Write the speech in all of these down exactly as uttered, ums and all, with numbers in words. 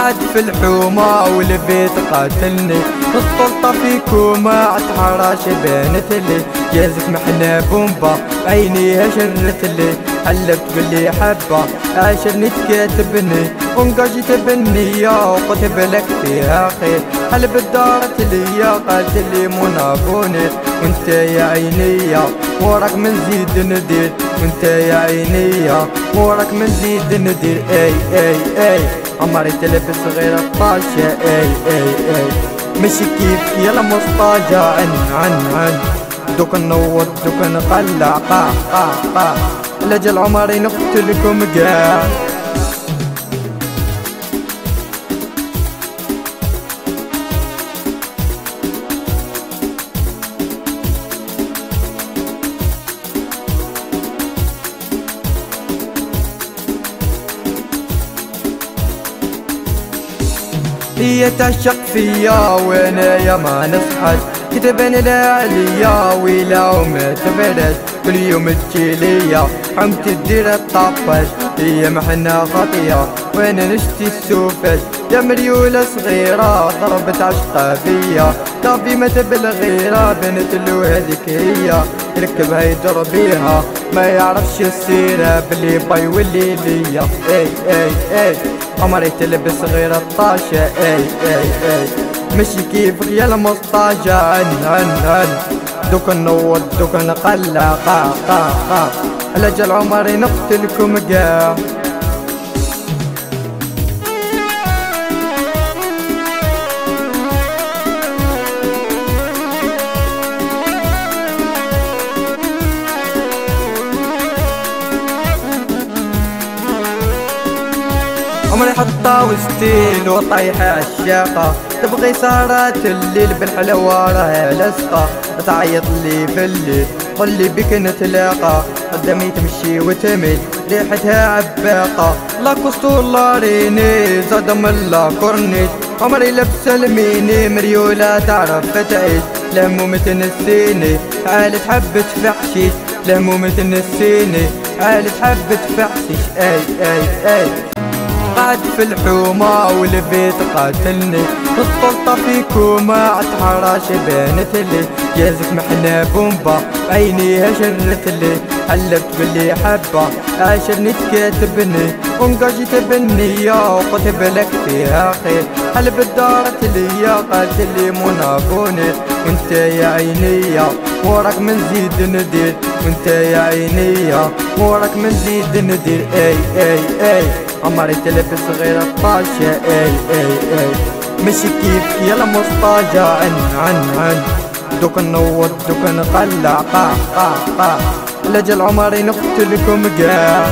قاعد في الحومة والبيت قاتلني، السلطة فيكم تحرش بنت لي، جازك محنا بومبا عينيها شرتلي، حلفت باللي حبة عاشرني تكاتبني، وانقجت بالنية وكتب لك فيها خير، حلف دارت ليا قالت لي منافوني، وانت يا عينيا وراك من زيد ندير، وانت يا عينيا وراك من زيد ندير، اي اي اي عمري تلبس غير الطاشة، اي اي اي مشي كيف يلا مصطاجة، عن عن عن دوك نوض دوك نقلع قاع قاع قاع، لجل عمري نقتلكم قاع. هي تعشق فيا وانا يا ما نصحش، كتبني لعليا ويلا وما تبرد، كل يوم تجيليا حمت تدير الطفش، هي محنا خطية وانا نشتي السوفش، يا مريولة صغيرة ضربت عشقة فيا، طابي مات بالغيرة بنت له هذيك هي، يركبها يضربيها ما يعرفش السيرة بلي باي واللي ليا، اي اي اي عمري تلبس غير الطاشة، اي اي اي مشي كيفك يا المصطاجة، عن عن عن دوك نوض دوك نقلع قاع قاع قاع، لجل عمري نقتلكم قاع. عمري حطها وستيل وطايحة عالشاقة، تبغي سهرات الليل بالحلوة راها لصقة، تعيط لي في الليل قولي بك نتلاقى، قدامي تمشي وتميل ريحتها عباقة، لا كوستولا ريني زاد من لا كورنيش، عمري لابسة الميني مريولة تعرف تعيش، لهموم تنسيني عالت حبة فحشيش، لهموم تنسيني عالت حبة فحشيش، اي اي اي قاعد في الحومة والبيت قاتلني، السلطة فيكم تحرش بنت لي، جازك محنا بومبا عينيها شرتلي، حلفت باللي حبة عاشرني تكاتبني، وانقجت بالنية وكتب لك فيها خير، حلف دارت ليا قالت لي منافوني، وانت يا عينيا وراك من زيد ندير، وانت يا عينيا وراك من زيد ندير، اي اي اي عمري تلبس غير الطاشة، اي اي اي مشي كيف يلا مصطاجة، عن عن عن دوك نوض دوك نقلع قاع قاع قاع، لجل عمري نقتلكم قاع.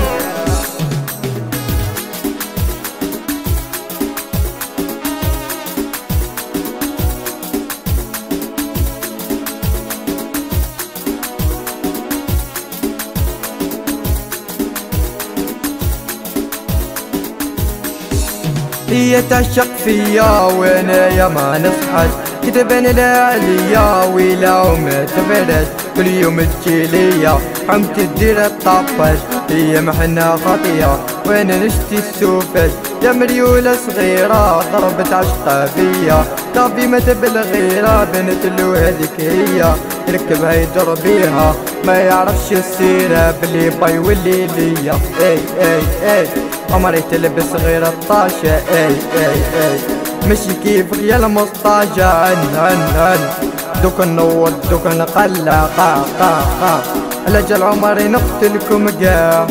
هي تعشق فيا وانا يا ما نصحش، كتبني لعليا ويلا وما تبرد، كل يوم تجيليا حمت تدير الطفش، هي محنا خطية وانا نشتي السوفش، يا مريولة صغيرة ضربت عشقة فيا، طابي مات بالغيرة بنت له هذيك هي، يركبها يضربيها ما يعرفش السيرة بلي باي واللي ليا، اي اي اي عمري تلبس غير الطاشة، اي اي اي مشي كيفك يا المصطاجة، عن عن عن دوك نوض دوك نقلع قاع قاع قاع، لجل عمري نقتلكم قاع.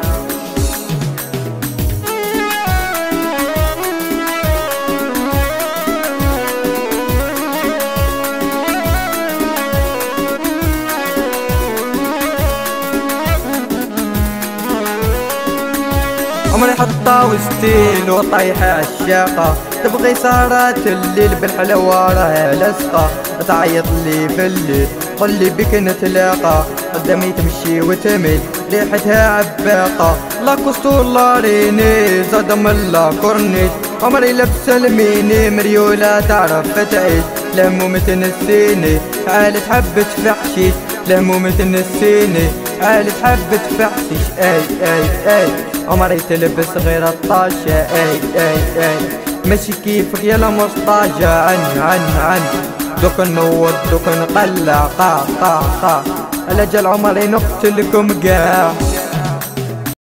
عمري حطها وستيل وطايحة عالشاقة، تبغي سهرات الليل بالحلوة راها لصقة، تعيط لي في الليل قولي بك نتلاقى، قدامي تمشي وتميل ريحتها عباقة، لا كوستولا ريني زاد من لا كورنيش، عمري لابسة الميني مريولة تعرف تعيش، لهموم تنسيني عالت حبة فحشيش، لهموم تنسيني عالت حبة فحشيش، اي اي اي عمري تلبس غير الطاشة، اي اي اي ماشي كيفك يلا مسطاجة عن عن عن دوك نود دوك نقلع قا قا قا الا جا العمر نقتلكم قاع.